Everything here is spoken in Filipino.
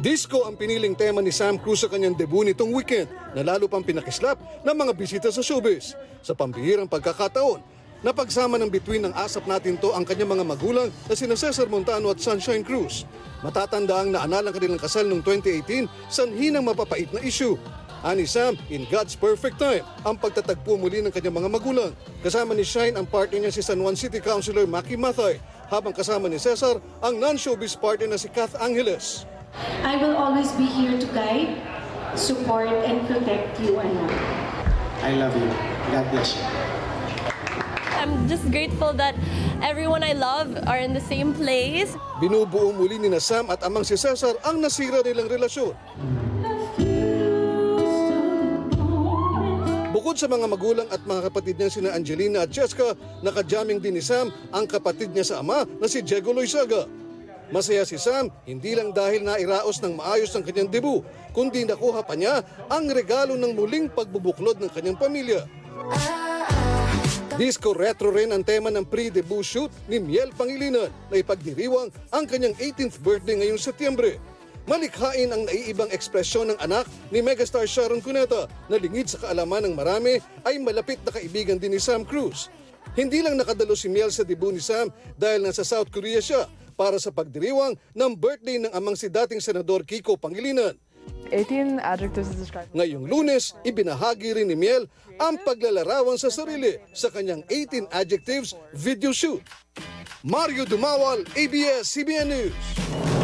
Disco ang piniling tema ni Sam Cruz sa kanyang debut nitong weekend na lalo pang pinakislap ng mga bisita sa showbiz. Sa pambihirang pagkakataon, napagsama ng bituin ng Asap Natin To ang kanyang mga magulang na sina Cesar Montano at Sunshine Cruz. Matatandaang naanal ang kanilang kasal noong 2018 sanhi ng mapapait na issue. Ani Sam, in God's perfect time, ang pagtatagpo muli ng kanyang mga magulang. Kasama ni Shine ang partner niya si San Juan City Councilor Maki Mathay, habang kasama ni Cesar ang non-showbiz partner na si Kath Angeles. I will always be here to guide, support, and protect you, anak. I love you. God bless you. I'm just grateful that everyone I love are in the same place. Binubuo muli ni Sam at amang si Cesar ang nasira nilang relasyon. Bukod sa mga magulang at mga kapatid niya sina Angelina at Cheska, nakajamming din ni Sam ang kapatid niya sa ama na si Diego Loizaga. Masaya si Sam hindi lang dahil nairaos ng maayos ang kanyang debut, kundi nakuha pa niya ang regalo ng muling pagbubuklod ng kanyang pamilya. Disco retro rin ang tema ng pre-debut shoot ni Miel Pangilinan na ipagdiriwang ang kanyang 18th birthday ngayong Setyembre. Malikhain ang naiibang ekspresyon ng anak ni megastar Sharon Cuneta na lingid sa kaalaman ng marami ay malapit na kaibigan din ni Sam Cruz. Hindi lang nakadalo si Miel sa debut ni Sam dahil nasa South Korea siya para sa pagdiriwang ng birthday ng amang si dating Senador Kiko Pangilinan. 18 adjectives to describe. Ngayong Lunes, ibinahagi rin ni Miel ang paglalarawan sa sarili sa kanyang 18 adjectives video shoot. Mario Dumawal, ABS-CBN News.